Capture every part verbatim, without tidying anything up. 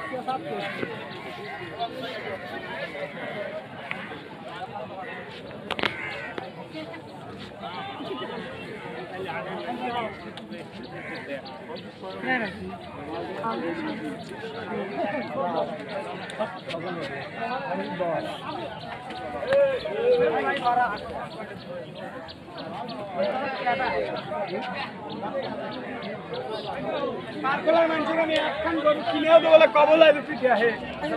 पार्कोला मान्छेको नि एकखान गरु किन्यो त होला कबोलाई रुपी दिए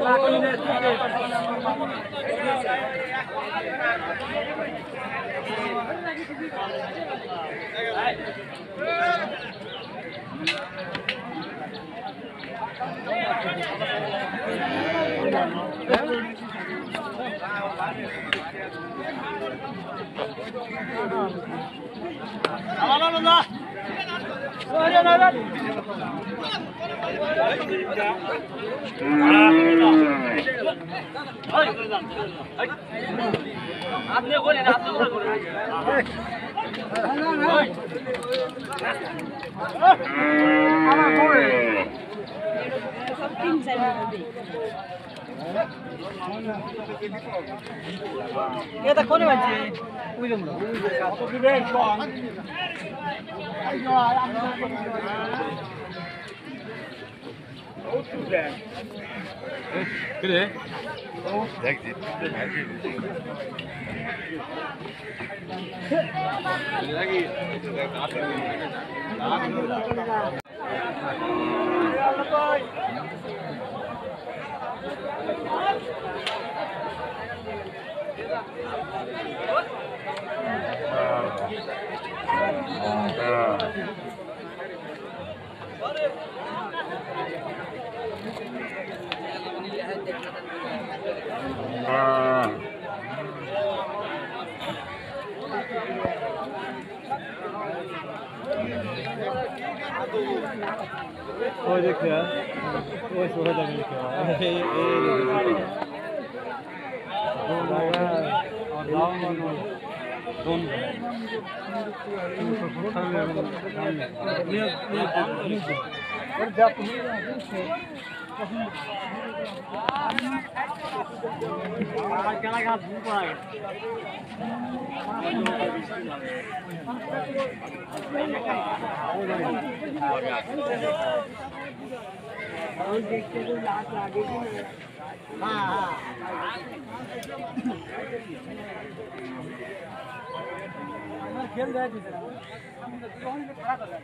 आपने बोले ना आपने बोले ये तो कौन बच्चे उइलम लो तो भी रे कौन 그래? देखिए वो देखिए वो सोचा था देखिए ये ये दो लगा और लाउन में दोन और जब क्या लगा धूप आ गया और देखते तो लात लागेगी ना हाँ हाँ खेल गए थे हम तो कौन से खड़ा कर रहे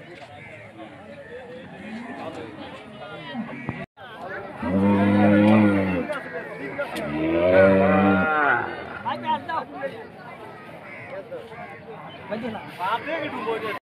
हैं